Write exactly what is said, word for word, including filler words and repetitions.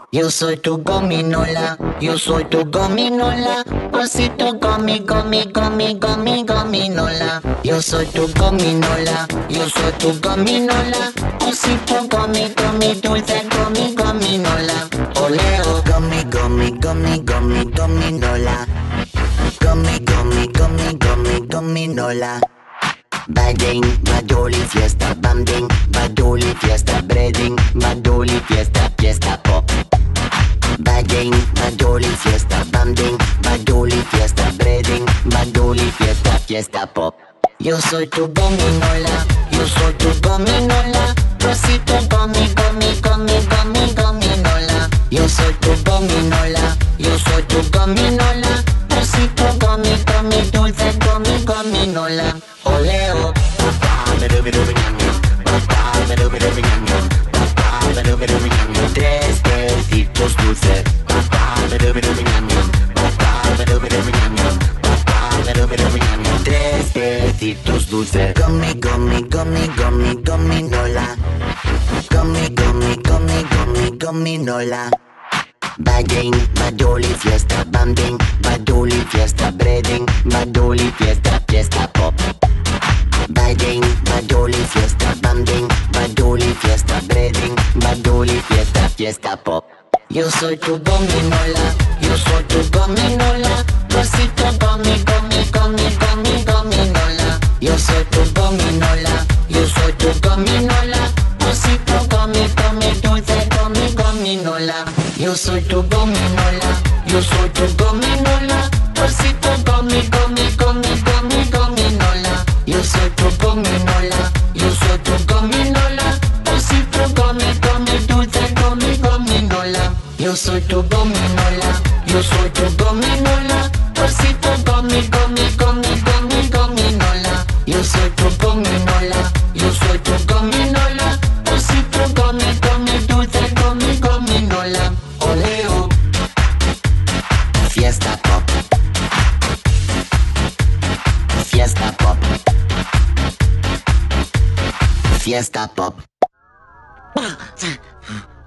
Yo soy tu gominola, yo soy tu gominola, osito gomi, gomi, gomi, gomi, gominola. Yo soy tu gominola, yo soy tu gominola, osito gomi, gomi, dulce gomi, gominola. Oleo, gomi, gomi, gomi, gomi, gominola. Gomi, gomi, gomi, gomi, gominola. Bading, badoli, fiesta, banding, badoli, fiesta, breading, badoli, fiesta, fiesta pop. Bading, badoli, fiesta, banding, badoli, fiesta, breading, badoli, fiesta, fiesta pop. Yo soy tu gominola, yo soy tu gominola, rosito gomi, gomi, gomi, gomi, gominola. Yo soy tu gominola, yo soy tu gominola, rosito gomi, gomi, dulce gomi, gominola. Oleo. Tres besitos dulces. Tres besitos dulces. Gummy, gummy, gummy, gummy, gominola. Gummy, gummy, gummy, gummy, gominola. Bading, badoli, fiesta, banding, badoli, fiesta, breading, badoli, fiesta, fiesta pop. Bading, badoli, fiesta, banding, badoli, fiesta, breading, badoli, fiesta, fiesta pop. Yo soy tu gominola, yo soy tu gominola, rosito gomi, gomi, gomi, gomi, gominola. Yo soy tu gominola, yo soy tu gominola, rosito gomi, gomi, dulce gomi, gominola. Yo soy tu gominola, yo soy tu gominola, rosito gomi, gomi, gomi, gomi, gominola. Yo soy tu gominola, yo soy tu gominola, rosito gomi, gomi, dulce gomi, gominola. Yo soy tu gominola, yo soy tu gominola, rosito gomi, gomi, gomi, gomi, gominola. Yo soy tu gominola, yo soy tu gominola, rosito gomi, gomi, dulce gomi, gominola. Oleo. Fiesta pop. Fiesta pop. Fiesta pop.